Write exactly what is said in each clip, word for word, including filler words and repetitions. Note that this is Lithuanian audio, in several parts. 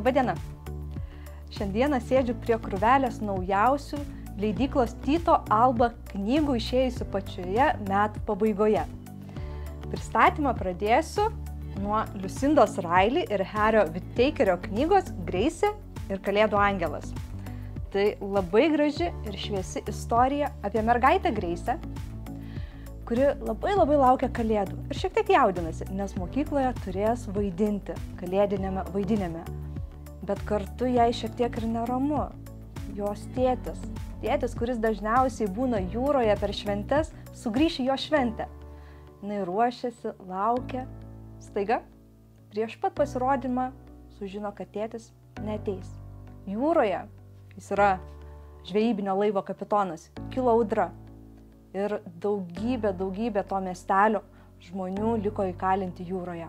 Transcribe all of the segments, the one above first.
Labadiena. Šiandieną sėdžiu prie krūvelės naujausių leidyklos Tyto Alba knygų išėjusių pačioje metų pabaigoje. Pristatymą pradėsiu nuo Lucindos Riley ir Harrio Whittakerio knygos Grace ir Kalėdų angelas. Tai labai graži ir šviesi istorija apie mergaitę Grace, kuri labai labai laukia kalėdų ir šiek tiek jaudinasi, nes mokykloje turės vaidinti kalėdinėme vaidinime. Bet kartu jai šiek tiek ir neramu. Jos tėtis, tėtis, kuris dažniausiai būna jūroje per šventes, sugrįš į jo šventę. Jis ruošiasi, laukia. Staiga, prieš pat pasirodymą, sužino, kad tėtis neateis. Jūroje, jis yra žvejybinio laivo kapitonas, kilo audra. Ir daugybė, daugybė to miestelio žmonių liko įkalinti jūroje.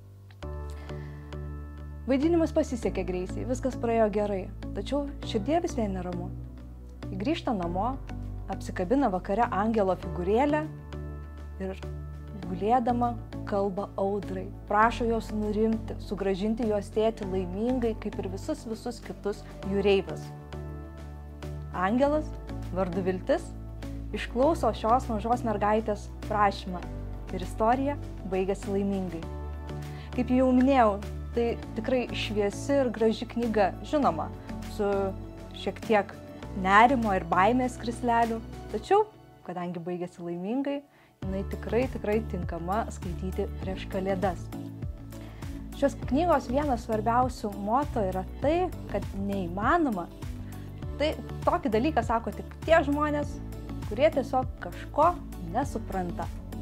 Vaidinimas pasisekė Grace, viskas praėjo gerai, tačiau širdie vis vien neramu. Ji grįžta namo, apsikabina vakare angelo figūrėlę ir gulėdama kalba audrai, prašo jos nurimti, sugrąžinti jos tėtį laimingai, kaip ir visus visus kitus jūreivius. Angelas, vardu Viltis, išklauso šios mažos mergaitės prašymą ir istorija baigėsi laimingai. Kaip jau minėjau, tai tikrai šviesi ir graži knyga, žinoma, su šiek tiek nerimo ir baimės krislelių, tačiau, kadangi baigėsi laimingai, jinai tikrai, tikrai tinkama skaityti prieš kalėdas. Šios knygos vienas svarbiausių moto yra tai, kad neįmanoma. Tai tokį dalyką sako tik tie žmonės, kurie tiesiog kažko nesupranta.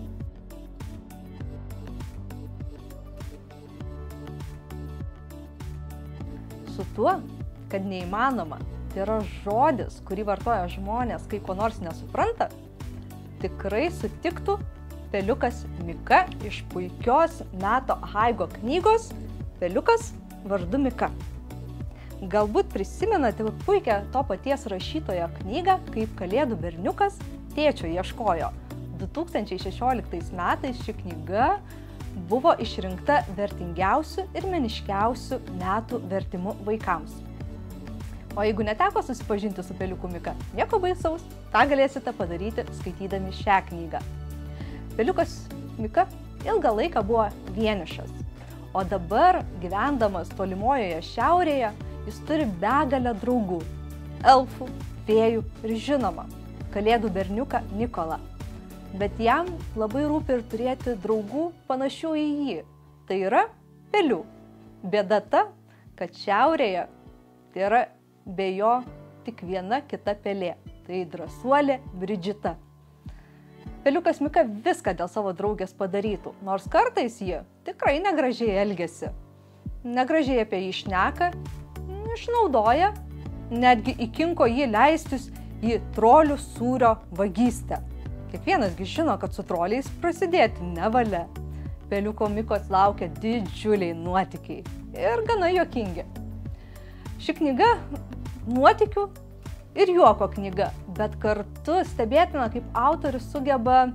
Su tuo, kad neįmanoma, tai yra žodis, kurį vartoja žmonės, kai ko nors nesupranta, tikrai sutiktų Peliukas Mika iš puikios Mato Haigo knygos Peliukas vardu Mika. Galbūt prisimenate puikią to paties rašytojo knygą, kaip Kalėdų berniukas tėčio ieškojo. du tūkstančiai šešioliktais metais ši knyga buvo išrinkta vertingiausių ir meniškiausių metų vertimų vaikams. O jeigu neteko susipažinti su Peliuku Mika, nieko baisaus, tą galėsite padaryti skaitydami šią knygą. Peliukas Mika ilgą laiką buvo vienišas, o dabar, gyvendamas tolimojoje šiaurėje, jis turi begalę draugų – elfų, fėjų ir žinoma, Kalėdų berniuką Nikolą. Bet jam labai rūpi ir turėti draugų panašių į jį. Tai yra pelių. Bėda ta, kad šiaurėje tai yra be jo tik viena kita pelė. Tai drąsuolė Bridžita. Peliukas Mika viską dėl savo draugės padarytų, nors kartais ji tikrai negražiai elgiasi. Negražiai apie jį šneka, išnaudoja, netgi įkinko jį leistis į trolių sūrio vagystę. Kiekvienasgi žino, kad su troliais prasidėti nevalia. Peliuko Mikos laukia didžiuliai nuotykiai ir gana juokingi. Ši knyga nuotykių ir juoko knyga, bet kartu stebėtina, kaip autorius sugeba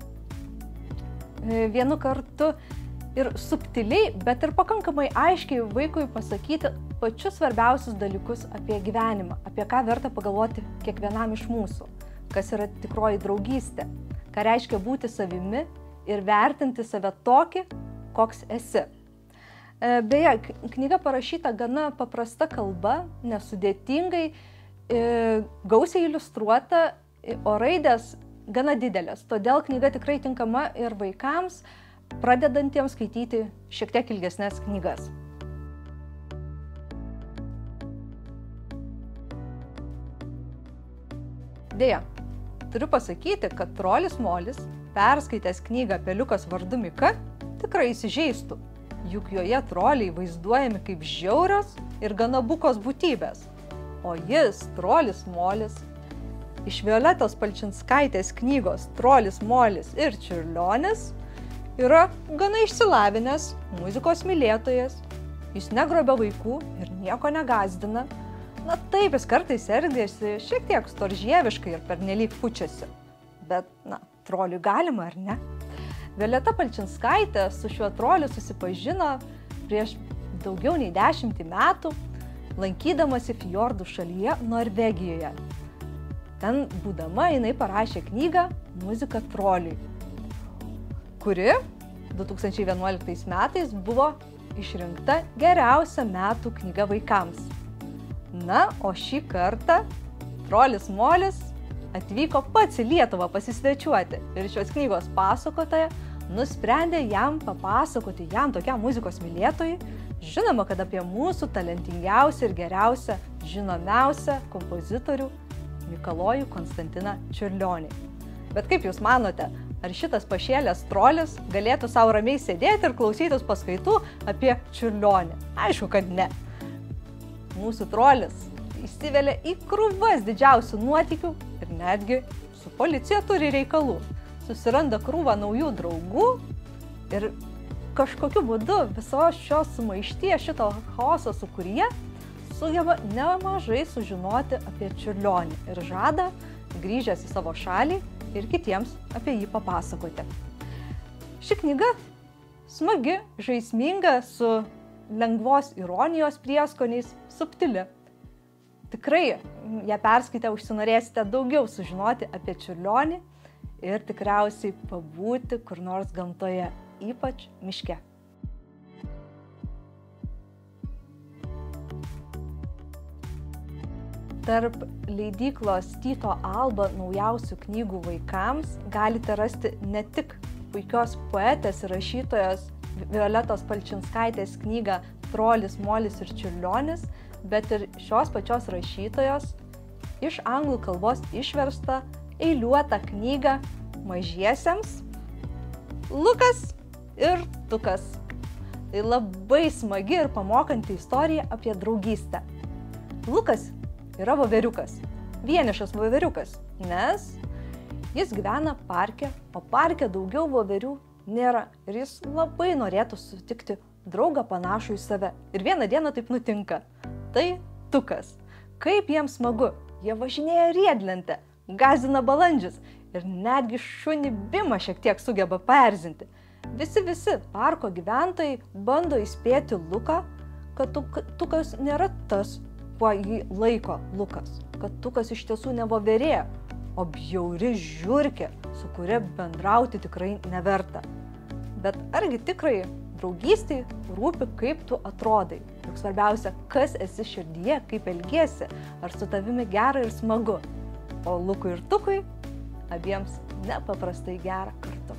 vienu kartu ir subtiliai, bet ir pakankamai aiškiai vaikui pasakyti pačius svarbiausius dalykus apie gyvenimą, apie ką verta pagalvoti kiekvienam iš mūsų, kas yra tikroji draugystė, ką reiškia būti savimi ir vertinti save tokį, koks esi. Beje, knyga parašyta gana paprasta kalba, nesudėtingai, gausiai iliustruota, o raidės gana didelės, todėl knyga tikrai tinkama ir vaikams, pradedantiems skaityti šiek tiek ilgesnės knygas. Deja, turiu pasakyti, kad trolis Molis, perskaitęs knygą Peliukas vardu Mika, tikrai įsižeistų, juk joje troliai vaizduojami kaip žiaurios ir gana bukos būtybės. O jis, trolis Molis, iš Violetos Palčinskaitės knygos Trolis Molis ir Čiurlionis, yra gana išsilavinęs, muzikos mylėtojas, jis negrobia vaikų ir nieko negazdina. Na taip, jis kartais elgiasi šiek tiek storžieviškai ir pernelyg pučiasi. Bet, na, troliui galima, ar ne? Violeta Palčinskaitė su šiuo troliu susipažino prieš daugiau nei dešimtį metų lankydamasi fjordų šalyje Norvegijoje. Ten būdama jinai parašė knygą Muzika troliui, kuri du tūkstančiai vienuoliktais metais buvo išrinkta geriausia metų knyga vaikams. Na, o šį kartą trolis Molis atvyko pats į Lietuvą pasisvečiuoti ir šios knygos pasakotoja nusprendė jam papasakoti, jam tokiam muzikos mylėtojui, žinoma, kad apie mūsų talentingiausią ir geriausią, žinomiausią kompozitorių Mikalojų Konstantiną Čiurlionį. Bet kaip jūs manote, ar šitas pašėlęs trolis galėtų savo ramiai sėdėti ir klausytis paskaitų apie Čiurlionį? Aišku, kad ne. Mūsų trolis įsivelia į krūvas didžiausių nuotykių ir netgi su policija turi reikalų. Susiranda krūvą naujų draugų ir kažkokiu būdu visos šios sumaišties, šito chaoso sūkuryje sugeba nemažai sužinoti apie Čiurlionį ir žada, grįžęs į savo šalį, ir kitiems apie jį papasakoti. Ši knyga smagi, žaisminga, su lengvos ironijos prieskoniais, subtili. Tikrai ją perskaitę užsinorėsite daugiau sužinoti apie Čiurlionį ir tikriausiai pabūti kur nors gamtoje, ypač miške. Tarp leidyklos Tyto Alba naujausių knygų vaikams galite rasti ne tik puikios poetės ir rašytojos Violetos Palčinskaitės knygą Trolis, Molis ir Čiurlionis, bet ir šios pačios rašytojos iš anglų kalbos išverstą eiliuotą knygą mažiesiems Lukas ir Tukas. Tai labai smagi ir pamokanti istorija apie draugystę. Lukas yra voveriukas, vienišas voveriukas, nes jis gyvena parke, o parke daugiau voverių nėra ir jis labai norėtų sutikti draugą panašų į save. Ir vieną dieną taip nutinka. Tai Tukas. Kaip jiems smagu, jie važinėja riedlente, gąsdina balandžius ir netgi šunį Bimą šiek tiek sugeba paerzinti. Visi visi parko gyventojai bando įspėti Luką, kad Tukas nėra tas, kuo jį laiko Lukas, kad Tukas iš tiesų ne voverė, o bjauri žiurkė, su kuria bendrauti tikrai neverta. Bet argi tikrai draugystei rūpi, kaip tu atrodai? Juk svarbiausia, kas esi širdyje, kaip elgiesi, ar su tavimi gera ir smagu. O Lukui ir Tukui abiems nepaprastai gera kartu.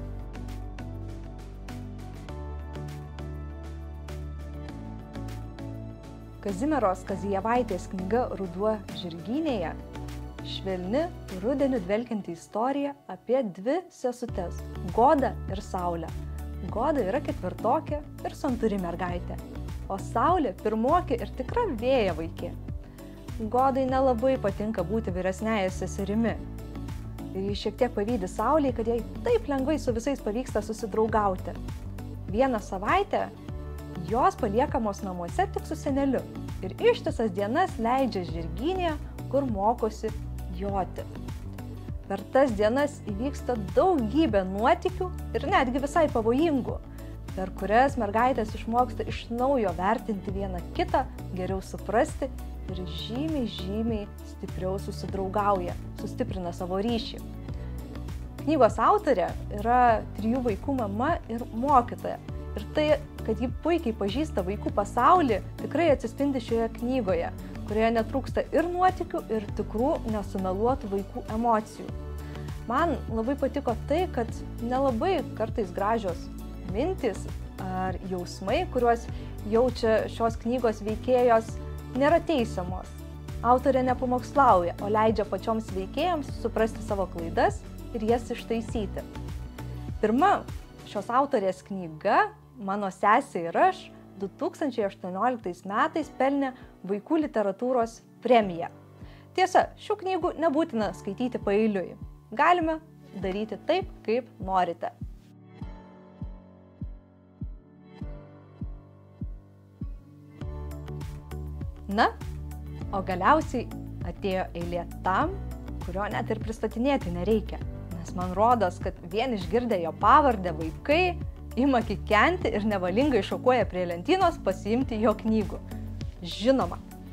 Kazimieros Kazijevaitės knyga Ruduo žirgynėje švelni, rudeniu dvelkianti istorija apie dvi sesutes – Godą ir Saulę. Goda yra ketvirtokė ir santūri mergaitė, o Saulė pirmokė ir tikra vėja vaikė. Godai nelabai patinka būti vyresniąja seserimi. Ir jis šiek tiek pavydi Saulei, kad jai taip lengvai su visais pavyksta susidraugauti. Vieną savaitę jos paliekamos namuose tik su seneliu ir ištisas dienas leidžia žirgynėje, kur mokosi joti. Per tas dienas įvyksta daugybė nuotykių ir netgi visai pavojingų, per kurias mergaitės išmoksta iš naujo vertinti vieną kitą, geriau suprasti ir žymiai, žymiai stipriau susidraugauja, sustiprina savo ryšį. Knygos autorė yra trijų vaikų mama ir mokytoja. Ir tai, kad ji puikiai pažįsta vaikų pasaulį, tikrai atsispindi šioje knygoje, kurioje netrūksta ir nuotykių, ir tikrų nesumeluotų vaikų emocijų. Man labai patiko tai, kad nelabai kartais gražios mintys ar jausmai, kuriuos jaučia šios knygos veikėjos, nėra teisiamos. Autorė nepamokslauja, o leidžia pačioms veikėjams suprasti savo klaidas ir jas ištaisyti. Pirma šios autorės knyga Mano sesė ir aš du tūkstančiai aštuonioliktais metais pelnė vaikų literatūros premiją. Tiesa, šių knygų nebūtina skaityti paeiliui. Galime daryti taip, kaip norite. Na, o galiausiai atėjo eilė tam, kurio net ir pristatinėti nereikia. Nes man rodos, kad vien išgirdę jo pavardę vaikai ima kikenti ir nevalingai šokuoja prie lentynos pasiimti jo knygų. Žinoma,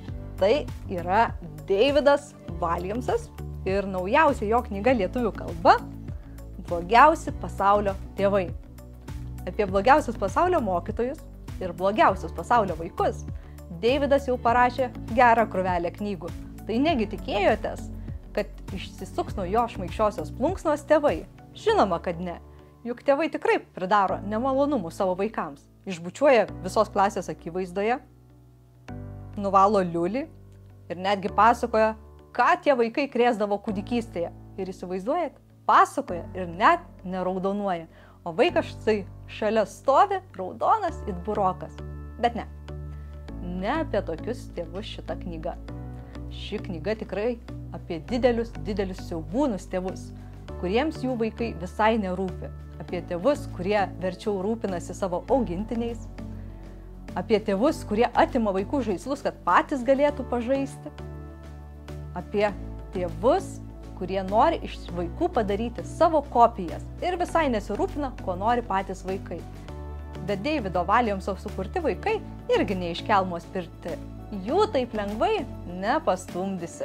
Tai yra Davidas Williamsas ir naujausia jo knyga lietuvių kalba Blogiausi pasaulio tėvai. Apie blogiausius pasaulio mokytojus ir blogiausius pasaulio vaikus Davidas jau parašė gerą krūvelę knygų. Tai negi tikėjotės, kad išsisuks nuo jo šmaikščiosios plunksnos tėvai? Žinoma, kad ne. Juk tėvai tikrai pridaro nemalonumų savo vaikams. Išbučiuoja visos klasės akivaizdoje, nuvalo liulį ir netgi pasakoja, ką tie vaikai krėsdavo kūdikystėje. Ir įsivaizduojat, pasakoja ir net neraudonuoja. O vaikas štai šalia stovi, raudonas it burokas. Bet ne. Ne apie tokius tėvus šita knyga. Ši knyga tikrai apie didelius, didelius siaubūnus tėvus, kuriems jų vaikai visai nerūpi. Apie tėvus, kurie verčiau rūpinasi savo augintiniais. Apie tėvus, kurie atima vaikų žaislus, kad patys galėtų pažaisti. Apie tėvus, kurie nori iš vaikų padaryti savo kopijas ir visai nesirūpina, ko nori patys vaikai. Bet Davido Williamso sukurti vaikai irgi neiškelmos pirti. Jų taip lengvai nepastumdysi.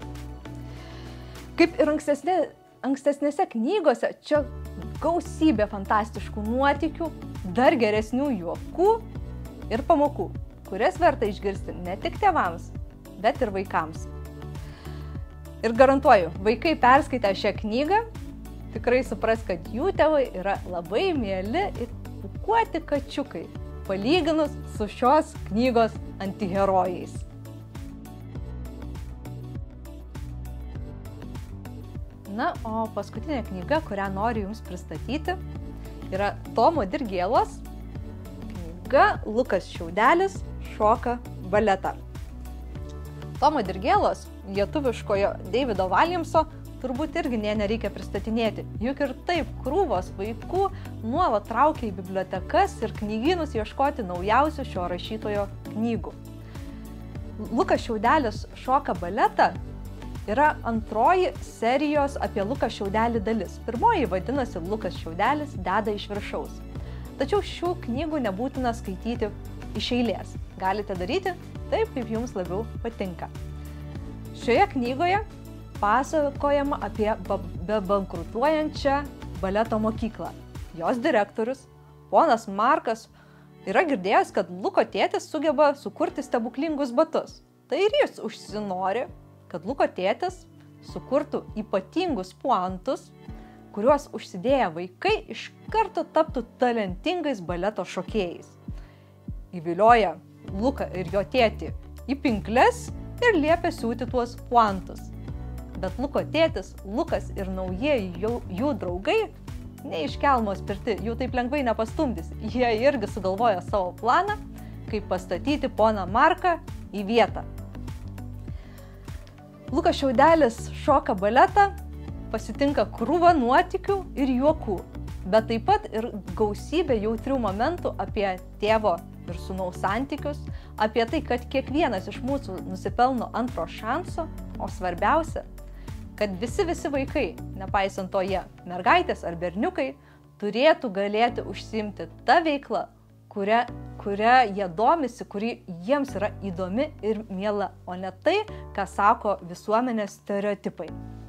Kaip ir ankstesnė, ankstesnėse knygose, čia gausybė fantastiškų nuotykių, dar geresnių juokų ir pamokų, kurias verta išgirsti ne tik tėvams, bet ir vaikams. Ir garantuoju, vaikai perskaitę šią knygą tikrai supras, kad jų tėvai yra labai mieli ir pūkuoti kačiukai, palyginus su šios knygos antiherojais. Na, o paskutinė knyga, kurią noriu jums pristatyti, yra Tomo Dirgėlos knyga Lukas Šiaudelis šoka baletą. Tomo Dirgėlos, lietuviškojo Davido Williamso, turbūt irgi nė nereikia pristatinėti, juk ir taip krūvos vaikų nuolat traukia į bibliotekas ir knygynus ieškoti naujausių šio rašytojo knygų. Lukas Šiaudelis šoka baletą yra antroji serijos apie Luką Šiaudelį dalis. Pirmoji vadinasi Lukas Šiaudelis deda iš viršaus. Tačiau šių knygų nebūtina skaityti iš eilės. Galite daryti taip, kaip jums labiau patinka. Šioje knygoje pasakojama apie bebankrutuojančią baleto mokyklą. Jos direktorius, ponas Markas, yra girdėjęs, kad Luko tėtis sugeba sukurti stebuklingus batus. Tai ir jis užsinori, kad Luko tėtis sukurtų ypatingus puantus, kuriuos užsidėję vaikai iš karto taptų talentingais baleto šokėjais. Įvilioja Luką ir jo tėtį į pinkles ir liepia siūti tuos puantus. Bet Luko tėtis, Lukas ir naujieji jų, jų draugai neiškelmos pirti, jų taip lengvai nepastumdys. Jie irgi sugalvoja savo planą, kaip pastatyti poną Marką į vietą. Lukas Šiaudelis šoka baletą, pasitinka krūvą nuotykių ir juokų, bet taip pat ir gausybė jautrių momentų apie tėvo ir sūnaus santykius, apie tai, kad kiekvienas iš mūsų nusipelno antro šanso, o svarbiausia, kad visi visi vaikai, nepaisant to jie mergaitės ar berniukai, turėtų galėti užsiimti tą veiklą, kuria, kuria jie domisi, kuri jiems yra įdomi ir miela, o ne tai, ką sako visuomenės stereotipai.